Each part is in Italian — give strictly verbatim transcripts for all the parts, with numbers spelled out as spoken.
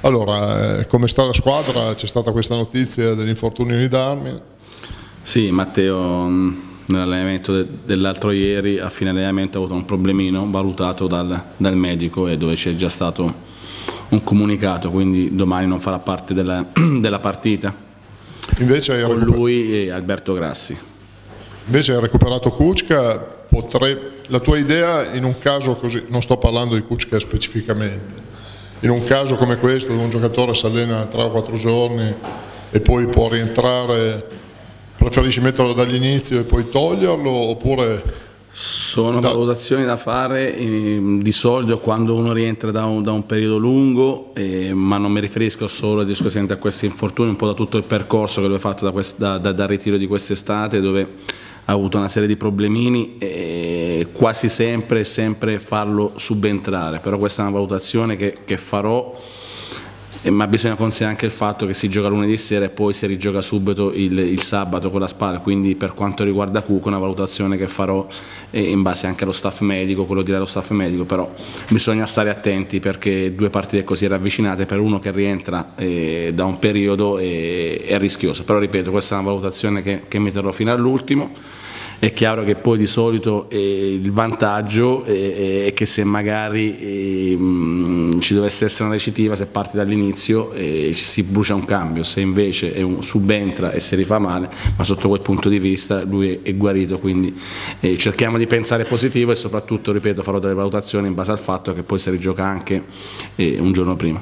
Allora, eh, come sta la squadra? C'è stata questa notizia dell'infortunio di Darmian? Sì, Matteo nell'allenamento de dell'altro ieri a fine allenamento ha avuto un problemino valutato dal, dal medico e dove c'è già stato un comunicato, quindi domani non farà parte della, della partita. Invece con lui e Alberto Grassi. Invece hai recuperato Kučka, potrei... la tua idea in un caso così, non sto parlando di Kučka specificamente, in un caso come questo dove un giocatore si allena tre o quattro giorni e poi può rientrare, preferisci metterlo dall'inizio e poi toglierlo oppure... Sono da... valutazioni da fare eh, di solito quando uno rientra da un, da un periodo lungo, eh, ma non mi riferisco solo esclusivamente a questi infortuni, un po' da tutto il percorso che lui ha fatto da quest, da, da, dal ritiro di quest'estate, dove ha avuto una serie di problemini e quasi sempre, sempre farlo subentrare, però questa è una valutazione che, che farò, eh, ma bisogna considerare anche il fatto che si gioca lunedì sera e poi si rigioca subito il, il sabato con la Spal, quindi per quanto riguarda Cuco è una valutazione che farò eh, in base anche allo staff medico, quello dirà lo staff medico, però bisogna stare attenti perché due partite così ravvicinate per uno che rientra eh, da un periodo è, è rischioso, però ripeto questa è una valutazione che, che mi terrò fino all'ultimo. È chiaro che poi di solito eh, il vantaggio è, è che se magari eh, mh, ci dovesse essere una recidiva, se parti dall'inizio eh, si brucia un cambio, se invece è un, subentra e si rifà male, ma sotto quel punto di vista lui è guarito, quindi eh, cerchiamo di pensare positivo e soprattutto, ripeto, farò delle valutazioni in base al fatto che poi si rigioca anche eh, un giorno prima.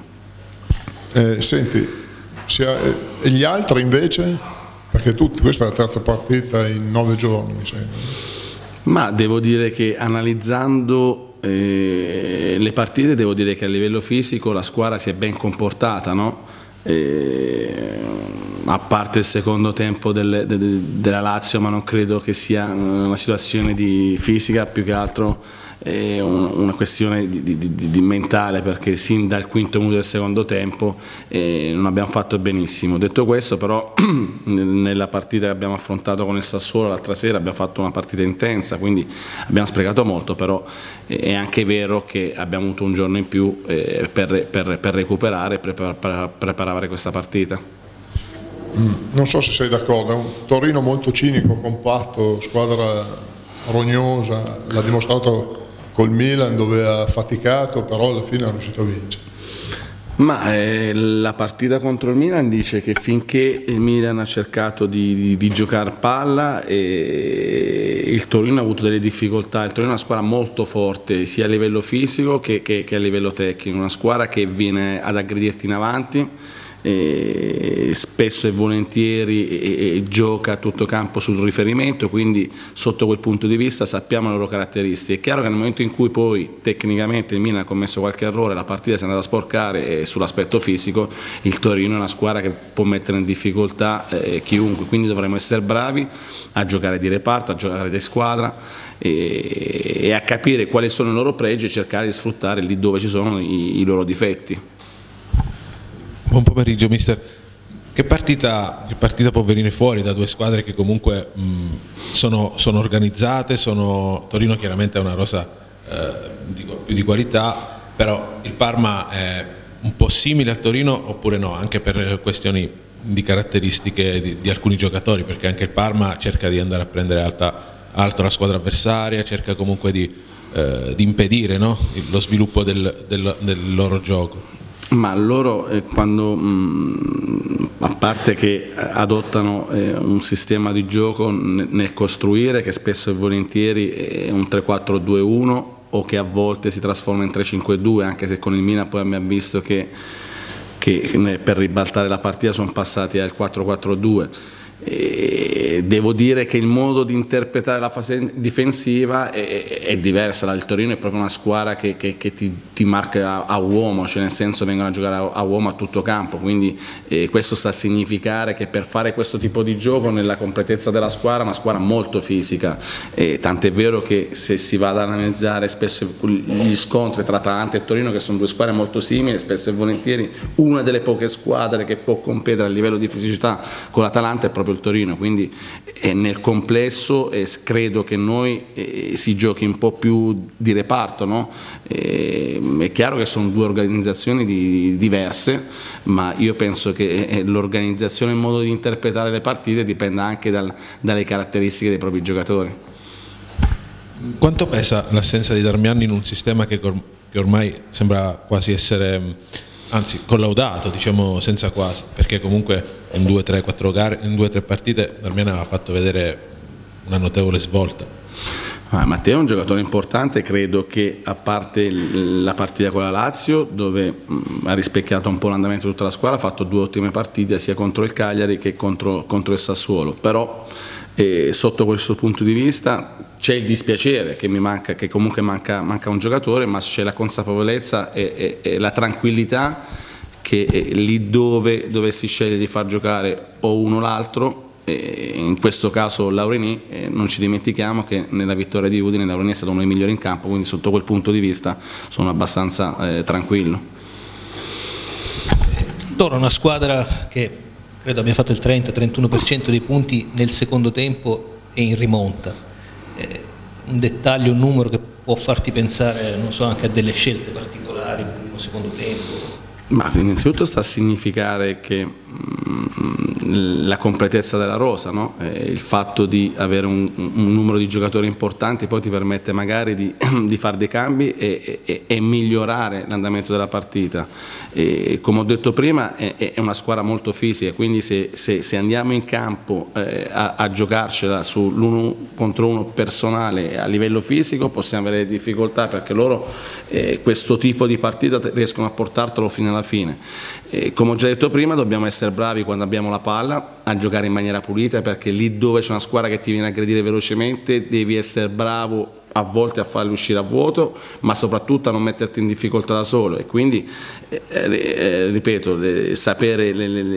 Eh, senti, sia, e gli altri invece? Perché tutti, questa è la terza partita in nove giorni, mi sembra. Ma devo dire che analizzando eh, le partite, devo dire che a livello fisico la squadra si è ben comportata, no? Eh, a parte il secondo tempo del, de, de, della Lazio, ma non credo che sia una situazione di fisica, più che altro è una questione di, di, di, di mentale, perché sin dal quinto minuto del secondo tempo eh, non abbiamo fatto benissimo. Detto questo, però nella partita che abbiamo affrontato con il Sassuolo l'altra sera abbiamo fatto una partita intensa, quindi abbiamo sprecato molto, però è anche vero che abbiamo avuto un giorno in più eh, per, per, per recuperare e preparare, per preparare questa partita. Non so se sei d'accordo, è un Torino molto cinico, compatto, squadra rognosa, l'ha dimostrato col Milan dove ha faticato, però alla fine è riuscito a vincere. Ma eh, la partita contro il Milan dice che finché il Milan ha cercato di, di, di giocare palla e il Torino ha avuto delle difficoltà. Il Torino è una squadra molto forte sia a livello fisico che, che, che a livello tecnico, una squadra che viene ad aggredirti in avanti, e spesso e volentieri e, e gioca a tutto campo sul riferimento, quindi sotto quel punto di vista sappiamo le loro caratteristiche. È chiaro che nel momento in cui poi tecnicamente il Milan ha commesso qualche errore, la partita si è andata a sporcare e sull'aspetto fisico il Torino è una squadra che può mettere in difficoltà eh, chiunque, quindi dovremo essere bravi a giocare di reparto, a giocare di squadra e, e a capire quali sono i loro pregi e cercare di sfruttare lì dove ci sono i, i loro difetti. Buon pomeriggio mister, che partita, che partita può venire fuori da due squadre che comunque mh, sono, sono organizzate, sono, Torino chiaramente ha una rosa eh, di, più di qualità, però il Parma è un po' simile al Torino oppure no, anche per questioni di caratteristiche di, di alcuni giocatori, perché anche il Parma cerca di andare a prendere alta, alto la squadra avversaria, cerca comunque di, eh, di impedire, no? lo sviluppo del, del, del loro gioco. Ma loro eh, quando, mh, a parte che adottano eh, un sistema di gioco nel, nel costruire che spesso e volentieri è un tre quattro due uno o che a volte si trasforma in tre cinque due, anche se con il Milan poi abbiamo visto che, che per ribaltare la partita sono passati al quattro quattro due. E devo dire che il modo di interpretare la fase difensiva è, è diversa. Il Torino è proprio una squadra che, che, che ti, ti marca a, a uomo, cioè nel senso vengono a giocare a, a uomo a tutto campo, quindi eh, questo sta a significare che per fare questo tipo di gioco nella completezza della squadra è una squadra molto fisica, eh, tant'è vero che se si va ad analizzare spesso gli scontri tra Atalanta e Torino, che sono due squadre molto simili, spesso e volentieri una delle poche squadre che può competere a livello di fisicità con l'Atalanta è proprio col Torino, quindi eh, nel complesso eh, credo che noi eh, si giochi un po' più di reparto, no? eh, è chiaro che sono due organizzazioni di, diverse, ma io penso che eh, l'organizzazione e il modo di interpretare le partite dipenda anche dal, dalle caratteristiche dei propri giocatori. Quanto pesa l'assenza di Darmian in un sistema che, che ormai sembra quasi essere, anzi collaudato, diciamo senza quasi, perché comunque in due, tre, quattro gare, in due, tre partite Darmian aveva fatto vedere una notevole svolta. Ah, Matteo è un giocatore importante, credo che a parte la partita con la Lazio, dove mh, ha rispecchiato un po' l'andamento di tutta la squadra, ha fatto due ottime partite sia contro il Cagliari che contro, contro il Sassuolo, però eh, sotto questo punto di vista c'è il dispiacere che mi manca, che comunque manca, manca un giocatore, ma c'è la consapevolezza e, e, e la tranquillità che eh, lì dove dovessi scegliere di far giocare o uno o l'altro, eh, in questo caso Laurenì, eh, non ci dimentichiamo che nella vittoria di Udine Laurenì è stato uno dei migliori in campo, quindi sotto quel punto di vista sono abbastanza eh, tranquillo. Toro è una squadra che credo abbia fatto il trenta trentuno per cento dei punti nel secondo tempo e in rimonta. Eh, un dettaglio, un numero che può farti pensare, non so, anche a delle scelte particolari nel primo secondo tempo? Ma innanzitutto sta a significare che mh, la completezza della rosa, no? eh, il fatto di avere un, un numero di giocatori importanti poi ti permette magari di, di fare dei cambi e, e, e migliorare l'andamento della partita. E, come ho detto prima è, è una squadra molto fisica, quindi se, se, se andiamo in campo eh, a, a giocarcela sull'uno contro uno personale a livello fisico possiamo avere difficoltà, perché loro eh, questo tipo di partita riescono a portartelo fino alla fine. E come ho già detto prima, dobbiamo essere bravi quando abbiamo la palla a giocare in maniera pulita, perché lì dove c'è una squadra che ti viene a aggredire velocemente devi essere bravo a volte a farli uscire a vuoto, ma soprattutto a non metterti in difficoltà da solo, e quindi eh, eh, ripeto, le, sapere le, le,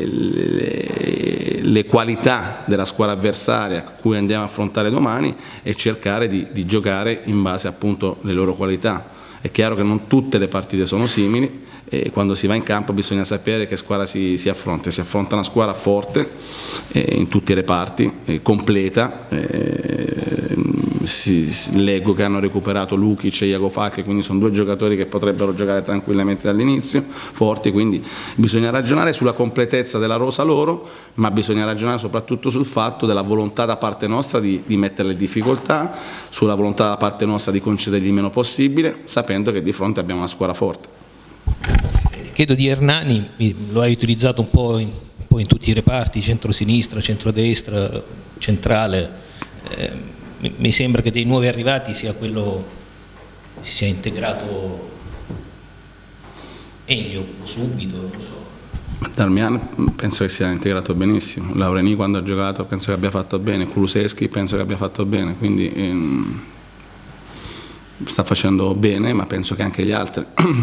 le, le qualità della squadra avversaria a cui andiamo a affrontare domani e cercare di, di giocare in base appunto alle loro qualità. È chiaro che non tutte le partite sono simili, e quando si va in campo bisogna sapere che squadra si, si affronta. Si affronta una squadra forte eh, in tutti i reparti, eh, completa, eh, si, leggo che hanno recuperato Lukic e Iago Falque, quindi sono due giocatori che potrebbero giocare tranquillamente dall'inizio, forti, quindi bisogna ragionare sulla completezza della rosa loro, ma bisogna ragionare soprattutto sul fatto della volontà da parte nostra di, di metterle in difficoltà, sulla volontà da parte nostra di concedergli il meno possibile, sapendo che di fronte abbiamo una squadra forte. Chiedo di Hernani, lo hai utilizzato un po' in, un po' in tutti i reparti, centro-sinistra, centrodestra, centrale, eh, mi, mi sembra che dei nuovi arrivati sia quello si sia integrato meglio, subito, non so. Darmian penso che sia integrato benissimo, Laurenì quando ha giocato penso che abbia fatto bene, Kulusevski penso che abbia fatto bene, quindi ehm, sta facendo bene, ma penso che anche gli altri.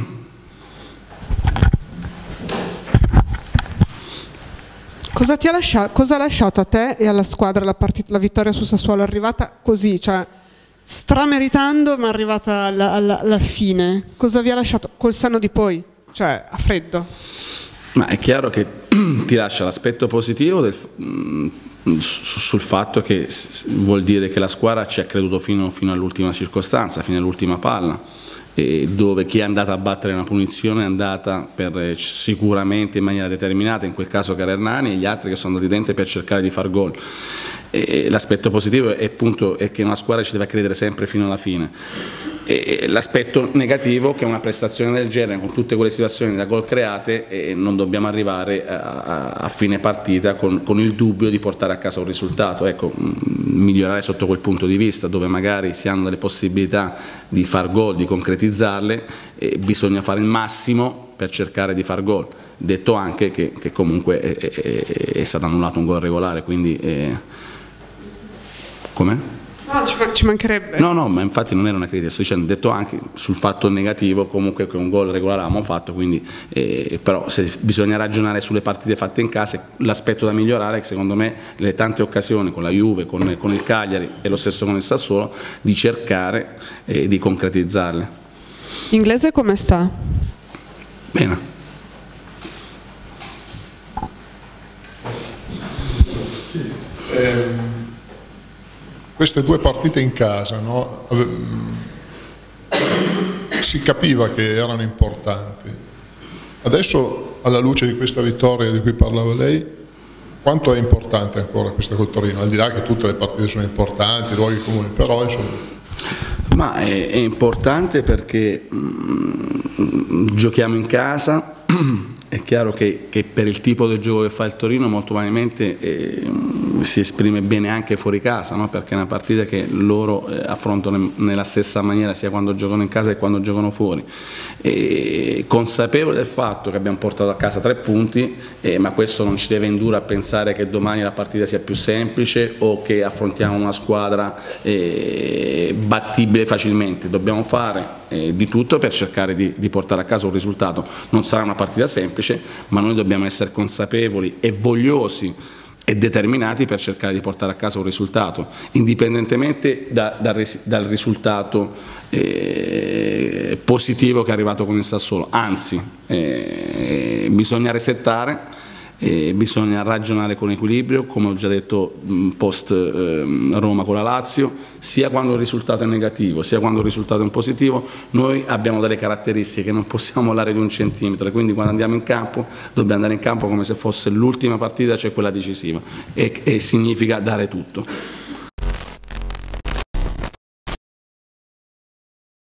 Cosa ti ha lasciato, cosa ha lasciato a te e alla squadra la, partita, la vittoria su Sassuolo? È arrivata così, cioè strameritando, ma è arrivata alla, alla, alla fine. Cosa vi ha lasciato col senno di poi, cioè a freddo? Ma è chiaro che ti lascia l'aspetto positivo del, mh, sul fatto che vuol dire che la squadra ci ha creduto fino, fino all'ultima circostanza, fino all'ultima palla. Dove chi è andata a battere una punizione è andata per, sicuramente in maniera determinata, in quel caso che era Hernani, e gli altri che sono andati dentro per cercare di far gol. L'aspetto positivo è, appunto, è che una squadra ci deve credere sempre fino alla fine. L'aspetto negativo è che una prestazione del genere, con tutte quelle situazioni da gol create, eh, non dobbiamo arrivare a, a, a fine partita con, con il dubbio di portare a casa un risultato. Ecco, migliorare sotto quel punto di vista, dove magari si hanno delle possibilità di far gol, di concretizzarle, eh, bisogna fare il massimo per cercare di far gol. Detto anche che, che comunque è, è, è stato annullato un gol regolare, quindi eh, com'è? No, ci mancherebbe. No, no, ma infatti non era una critica, sto dicendo, detto anche sul fatto negativo, comunque che un gol regolare avevamo fatto, quindi, eh, però se bisogna ragionare sulle partite fatte in casa, l'aspetto da migliorare è che secondo me le tante occasioni con la Juve, con, con il Cagliari e lo stesso con il Sassuolo, di cercare eh, di concretizzarle. Inglese come sta? Bene. queste due partite in casa, no? Si capiva che erano importanti. Adesso, alla luce di questa vittoria di cui parlava lei, quanto è importante ancora questa col Torino? Al di là che tutte le partite sono importanti, i luoghi comuni, però insomma... Ma è, è importante perché mh, giochiamo in casa. È chiaro che, che per il tipo di gioco che fa il Torino molto probabilmente eh, si esprime bene anche fuori casa, no? Perché è una partita che loro eh, affrontano nella stessa maniera sia quando giocano in casa che quando giocano fuori. E, consapevole del fatto che abbiamo portato a casa tre punti, eh, ma questo non ci deve indurre a pensare che domani la partita sia più semplice o che affrontiamo una squadra eh, battibile facilmente. Dobbiamo fare eh, di tutto per cercare di, di portare a casa un risultato. Non sarà una partita semplice, ma noi dobbiamo essere consapevoli e vogliosi e determinati per cercare di portare a casa un risultato, indipendentemente da, da, dal risultato eh, positivo che è arrivato con il Sassuolo. Anzi, eh, bisogna resettare, eh, bisogna ragionare con equilibrio, come ho già detto post eh, Roma con la Lazio, sia quando il risultato è negativo, sia quando il risultato è positivo. Noi abbiamo delle caratteristiche che non possiamo mollare di un centimetro, e quindi quando andiamo in campo dobbiamo andare in campo come se fosse l'ultima partita, cioè quella decisiva, e, e significa dare tutto.